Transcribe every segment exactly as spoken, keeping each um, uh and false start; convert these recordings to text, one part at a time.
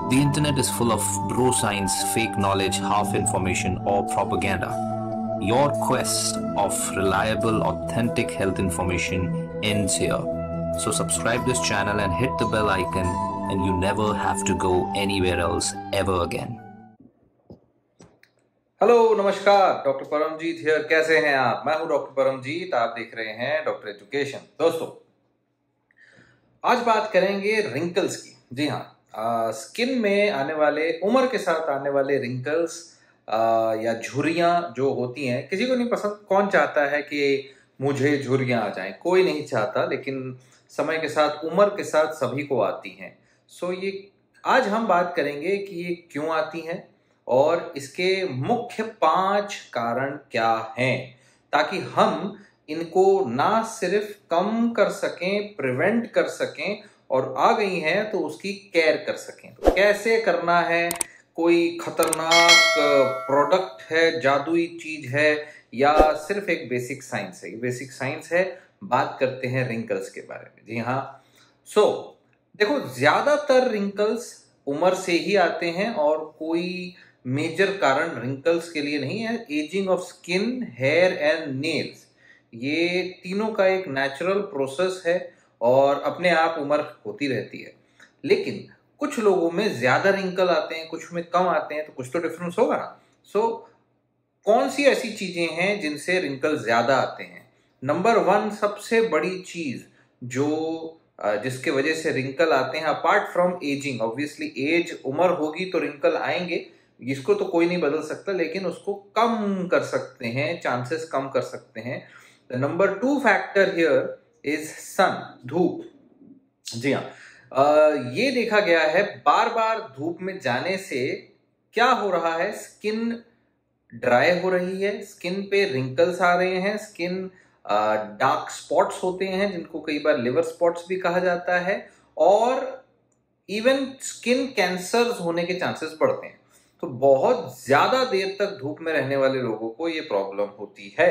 The internet is full of bro science, fake knowledge, half information, or propaganda. Your quest of reliable, authentic health information ends here. So subscribe this channel and hit the bell icon, and you never have to go anywhere else ever again. Hello नमस्कार, doctor Paramjit here. कैसे हैं आप? मैं हूं doctor Paramjit, आप देख रहे हैं डॉक्टर एजुकेशन। दोस्तों, आज बात करेंगे रिंकल्स की। जी हाँ, स्किन में आने वाले, उम्र के साथ आने वाले रिंकल्स या झुर्रियां जो होती हैं। किसी को नहीं पसंद, कौन चाहता है कि मुझे झुर्रियां आ जाएं? कोई नहीं चाहता, लेकिन समय के साथ, उम्र के साथ सभी को आती हैं। सो ये आज हम बात करेंगे कि ये क्यों आती हैं और इसके मुख्य पांच कारण क्या हैं, ताकि हम इनको ना सिर्फ कम कर सकें, प्रिवेंट कर सकें, और आ गई हैं तो उसकी केयर कर सकें। तो कैसे करना है? कोई खतरनाक प्रोडक्ट है, जादुई चीज है, या सिर्फ एक बेसिक साइंस है? बेसिक साइंस है। बात करते हैं रिंकल्स के बारे में। जी हाँ, सो so, देखो, ज्यादातर रिंकल्स उम्र से ही आते हैं और कोई मेजर कारण रिंकल्स के लिए नहीं है। Ageing of skin, hair and nails, ये तीनों का एक नेचुरल प्रोसेस है और अपने आप उम्र होती रहती है। लेकिन कुछ लोगों में ज्यादा रिंकल आते हैं, कुछ में कम आते हैं, तो कुछ तो डिफरेंस होगा ना। सो so, कौन सी ऐसी चीजें हैं जिनसे रिंकल ज्यादा आते हैं? नंबर वन, सबसे बड़ी चीज जो जिसके वजह से रिंकल आते हैं, apart from ageing, obviously age, उम्र होगी तो रिंकल आएंगे, इसको तो कोई नहीं बदल सकता, लेकिन उसको कम कर सकते हैं, चांसेस कम कर सकते हैं। The number two factor here is sun, धूप। जी हाँ, ये देखा गया है बार बार धूप में जाने से क्या हो रहा है, स्किन ड्राई हो रही है, स्किन पे रिंकल्स आ रहे हैं, स्किन डार्क स्पॉट्स होते हैं जिनको कई बार लिवर स्पॉट्स भी कहा जाता है, और इवन स्किन कैंसर्स होने के चांसेस बढ़ते हैं। तो बहुत ज्यादा देर तक धूप में रहने वाले लोगों को ये प्रॉब्लम होती है।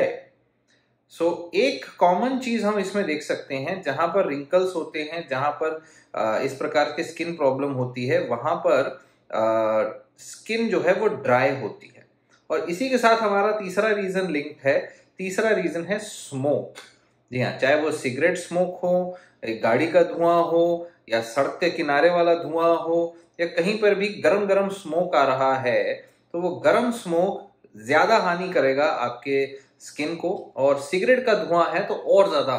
सो so, एक कॉमन चीज हम इसमें देख सकते हैं, जहां पर रिंकल्स होते हैं, जहां पर आ, इस प्रकार के स्किन प्रॉब्लम होती है, वहां पर आ, स्किन जो है वो ड्राई होती है। और इसी के साथ हमारा तीसरा रीजन लिंक्ड है। तीसरा रीजन है स्मोक। जी हाँ, चाहे वो सिगरेट स्मोक हो, एक गाड़ी का धुआं हो, या सड़क के किनारे वाला धुआं हो, या कहीं पर भी गरम गरम स्मोक आ रहा है, तो वो गरम स्मोक ज्यादा हानि करेगा आपके स्किन को, और सिगरेट का धुआं है तो और ज्यादा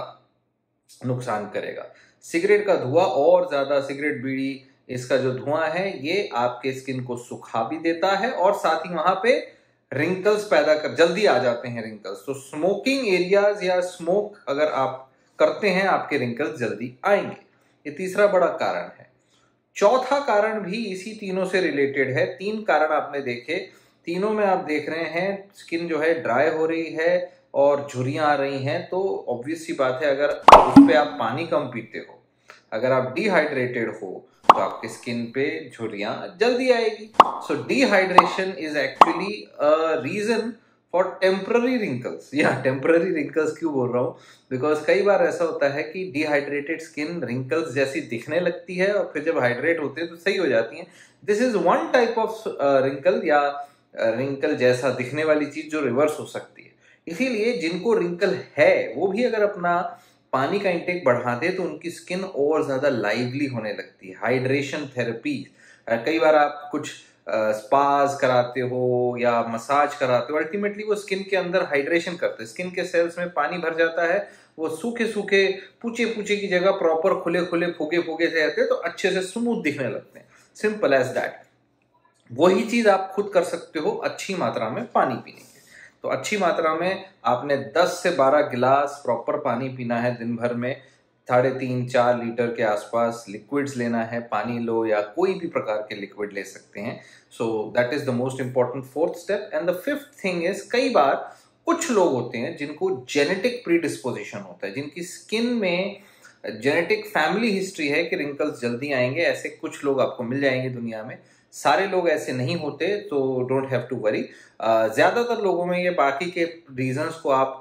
नुकसान करेगा। सिगरेट का धुआं और ज्यादा, सिगरेट, बीड़ी, इसका जो धुआं है ये आपके स्किन को सुखा भी देता है, और साथ ही वहां पे रिंकल्स पैदा कर, जल्दी आ जाते हैं रिंकल्स। तो स्मोकिंग एरियाज या स्मोक अगर आप करते हैं, आपके रिंकल्स जल्दी आएंगे। ये तीसरा बड़ा कारण है। चौथा कारण भी इसी तीनों से रिलेटेड है। तीन कारण आपने देखे, तीनों में आप देख रहे हैं स्किन जो है ड्राई हो रही है और झुर्रियां आ रही हैं। तो ऑब्वियस सी बात है, अगर उस पे आप पानी कम पीते हो, अगर आप डिहाइड्रेटेड हो, तो आपके स्किन पे झुर्रियां जल्दी आएगी। So dehydration is actually a reason for temporary wrinkles. या टेम्पररी रिंकल्स क्यों बोल रहा हूँ? बिकॉज कई बार ऐसा होता है कि डिहाइड्रेटेड स्किन रिंकल्स जैसी दिखने लगती है, और फिर जब हाइड्रेट होते हैं तो सही हो जाती हैं। This is one type of wrinkle, या रिंकल जैसा दिखने वाली चीज जो रिवर्स हो सकती है। इसीलिए जिनको रिंकल है वो भी अगर अपना पानी का इंटेक बढ़ा दे तो उनकी स्किन और ज्यादा लाइवली होने लगती है। हाइड्रेशन थेरेपी, कई बार आप कुछ स्पाज कराते हो या मसाज कराते हो, अल्टीमेटली वो स्किन के अंदर हाइड्रेशन करते हैं। स्किन के सेल्स में पानी भर जाता है, वो सूखे सूखे, पूछे पूछे की जगह प्रॉपर खुले खुले, फूगे फूगे से रहते हैं, तो अच्छे से स्मूथ दिखने लगते हैं। Simple as that. वही चीज आप खुद कर सकते हो अच्छी मात्रा में पानी पीने के। तो अच्छी मात्रा में आपने दस से बारह गिलास प्रॉपर पानी पीना है दिन भर में। साढ़े तीन चार लीटर के आसपास लिक्विड्स लेना है, पानी लो या कोई भी प्रकार के लिक्विड ले सकते हैं। So that is the most important fourth step. And the fifth thing is, कई बार कुछ लोग होते हैं जिनको जेनेटिक प्रीडिस्पोजिशन होता है, जिनकी स्किन में जेनेटिक फैमिली हिस्ट्री है कि रिंकल्स जल्दी आएंगे। ऐसे कुछ लोग आपको मिल जाएंगे दुनिया में। सारे लोग ऐसे नहीं होते, तो डोंट हैव टू वरी। ज्यादातर लोगों में ये बाकी के रीजंस को आप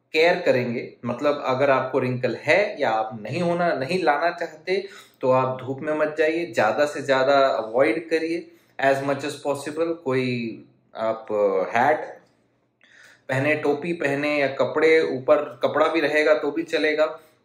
केयर करेंगे, मतलब अगर आपको रिंकल है या आप नहीं होना नहीं लाना चाहते तो आप धूप में मत जाइए, ज़्यादा से ज़्यादा अवॉइड करिए एज मच एज पॉसिबल। कोई आप हैट पहने, टोपी पहने या कपड़े ऊपर कपड़ा भी रहेगा तो भी चलेगा।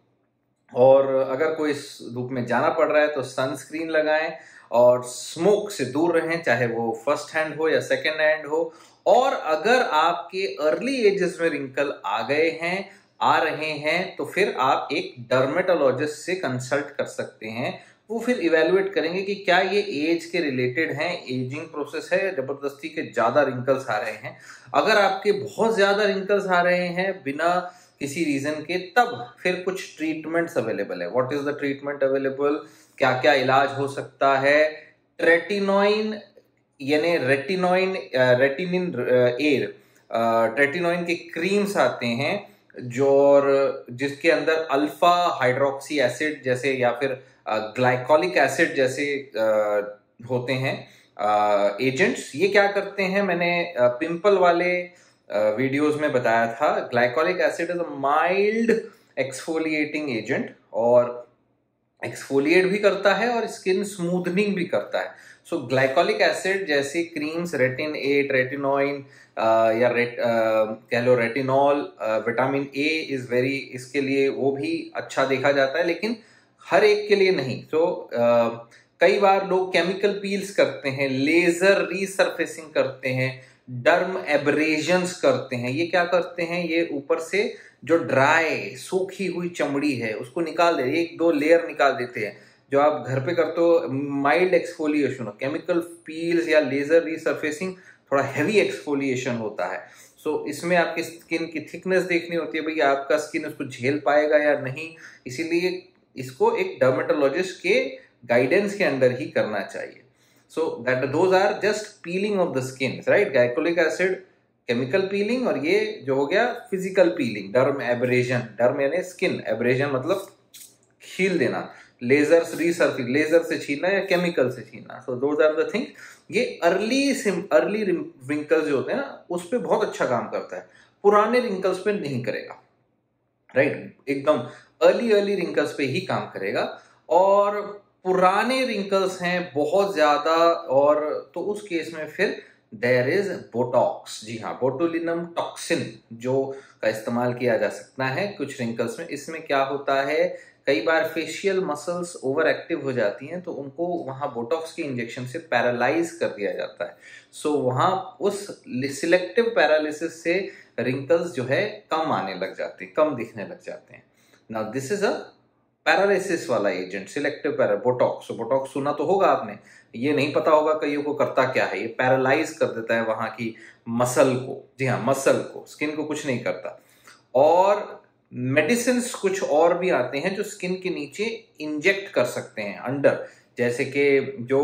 और अगर कोई धूप में जाना पड़ रहा है तो सनस्क्रीन लगाएं और स्मोक से दूर रहें, चाहे वो फर्स्ट हैंड हो या सेकेंड हैंड हो। और अगर आपके अर्ली एजेस में रिंकल आ गए हैं, आ रहे हैं, तो फिर आप एक डर्मेटोलॉजिस्ट से कंसल्ट कर सकते हैं। वो फिर इवेलुएट करेंगे कि क्या ये एज के रिलेटेड हैं, एजिंग प्रोसेस है, जबरदस्ती के ज़्यादा रिंकल्स आ रहे हैं। अगर आपके बहुत ज़्यादा रिंकल्स आ रहे हैं बिना किसी रीजन के, तब फिर कुछ ट्रीटमेंट्स अवेलेबल है। What is the treatment available, क्या क्या इलाज हो सकता है? ट्रेटिनोइन यानी रेटिनोइन रेटिनिन एयर ट्रेटिनोइन के क्रीम्स आते हैं जो, और जिसके अंदर अल्फा हाइड्रोक्सी एसिड जैसे या फिर ग्लाइकोलिक एसिड जैसे uh, होते हैं एजेंट्स। uh, ये क्या करते हैं, मैंने पिंपल uh, वाले वीडियोस uh, में बताया था। Glycolic acid is a mild exfoliating agent और एक्सफोलिएट भी करता है और स्किन स्मूथनिंग भी करता है। सो ग्लाइकोलिक एसिड जैसे क्रीम्स, रेटिन ए, रेटिनोइन या रेट कह लो retinol, vitamin A is very, इसके लिए वो भी अच्छा देखा जाता है, लेकिन हर एक के लिए नहीं। तो so, कई बार लोग केमिकल पील्स करते हैं, लेजर रीसरफेसिंग करते हैं, डर्म एब्रेजन्स करते हैं। ये क्या करते हैं, ये ऊपर से जो ड्राई सूखी हुई चमड़ी है उसको निकाल दे, एक दो लेयर निकाल देते हैं। जो आप घर पे करते हो माइल्ड एक्सफोलिएशन, केमिकल पील्स या लेजर रीसरफेसिंग थोड़ा हैवी एक्सफोलिएशन होता है। सो so, इसमें आपकी स्किन की थिकनेस देखनी होती है, भाई आपका स्किन उसको झेल पाएगा या नहीं। इसीलिए इसको एक डर्मेटोलॉजिस्ट के गाइडेंस के अंदर ही करना चाहिए। So that those are just peeling off the skin, right? Glycolic acid chemical peeling, और ये जो हो गया physical peeling, dermabrasion. Derm यानी स्किन, एब्रेजन मतलब छील देना, लेजर रीसर्फिंग, लेजर से छीलना या केमिकल से छीलना। So those are the thing. ये अर्ली अर्ली रिंकल्स जो होते हैं ना, उस पर बहुत अच्छा काम करता है, पुराने रिंकल्स पे नहीं करेगा, राइट? एकदम अर्ली अर्ली रिंकल्स पे ही काम करेगा। और पुराने रिंकल्स हैं बहुत ज्यादा, और तो उस केस में फिर देयर इज बोटॉक्स। जी हाँ, बोटुलिनम टॉक्सिन जो का इस्तेमाल किया जा सकता है कुछ रिंकल्स में। इसमें क्या होता है, कई बार फेशियल मसल्स ओवर एक्टिव हो जाती हैं तो उनको वहाँ बोटॉक्स के इंजेक्शन से पैरालाइज कर दिया जाता है। सो so, वहाँ उस सिलेक्टिव पैरालिसिस से रिंकल्स जो है कम आने लग जाते हैं, कम दिखने लग जाते हैं। Now this is a paralysis वाला agent, selective para botox. Botox सुना तो होगा आपने, ये नहीं पता होगा कईयों को करता क्या है। ये पैरालाइज कर देता है वहां की मसल को। जी हाँ, मसल को, स्किन को कुछ नहीं करता। और मेडिसिन कुछ और भी आते हैं जो स्किन के नीचे इंजेक्ट कर सकते हैं अंडर, जैसे कि जो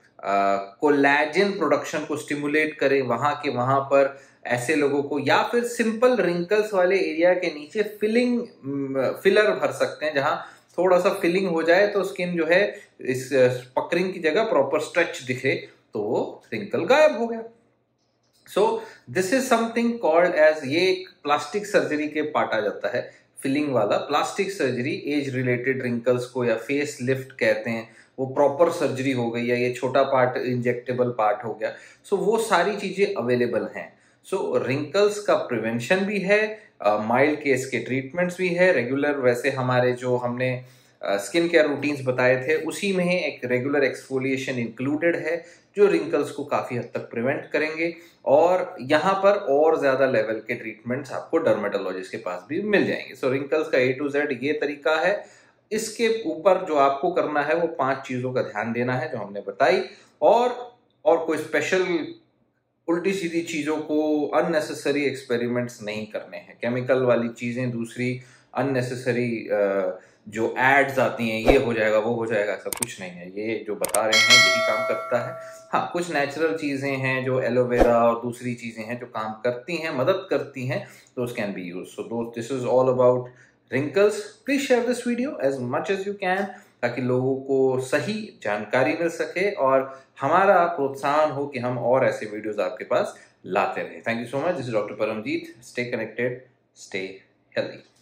कोलैजन प्रोडक्शन को स्टिमुलेट करे वहां के वहां पर ऐसे लोगों को, या फिर सिंपल रिंकल्स वाले एरिया के नीचे फिलिंग फिलर भर सकते हैं, जहां थोड़ा सा फिलिंग हो जाए तो स्किन जो है इस पकरिंग की जगह प्रॉपर स्ट्रेच दिखे तो वो रिंकल गायब हो गया। So this is something called age, ये एक प्लास्टिक सर्जरी के पार्ट आ जाता है, फिलिंग वाला plastic surgery. Age related wrinkles को या फेस लिफ्ट कहते हैं, वो प्रॉपर सर्जरी हो गई, या ये छोटा पार्ट इंजेक्टेबल पार्ट हो गया। सो so, वो सारी चीजें अवेलेबल हैं। सो so, रिंकल्स का प्रिवेंशन भी है, माइल्ड केस के ट्रीटमेंट्स भी है। रेगुलर वैसे हमारे जो हमने स्किन केयर रूटीन्स बताए थे उसी में एक रेगुलर एक्सफोलिएशन इंक्लूडेड है जो रिंकल्स को काफी हद तक प्रिवेंट करेंगे। और यहाँ पर और ज्यादा लेवल के ट्रीटमेंट्स आपको डर्मेटोलॉजिस्ट के पास भी मिल जाएंगे। सो so, रिंकल्स का ए टू जेड ये तरीका है। इसके ऊपर जो आपको करना है वो पांच चीजों का ध्यान देना है जो हमने बताई, और और कोई स्पेशल उल्टी सीधी चीजों को, अननेसेसरी एक्सपेरिमेंट्स नहीं करने हैं। केमिकल वाली चीजें, दूसरी अननेसेसरी जो एड्स आती हैं, ये हो जाएगा वो हो जाएगा, ऐसा कुछ नहीं है। ये जो बता रहे हैं यही काम करता है। हाँ, कुछ नेचुरल चीजें हैं जो एलोवेरा और दूसरी चीजें हैं जो काम करती हैं, मदद करती हैं, those can be used. So दोस्त, this is all about wrinkles. Please share this video as much as you can, ताकि लोगों को सही जानकारी मिल सके और हमारा प्रोत्साहन हो कि हम और ऐसे वीडियोस आपके पास लाते रहे। Thank you so much. This is doctor Paramjit. Stay connected, stay healthy.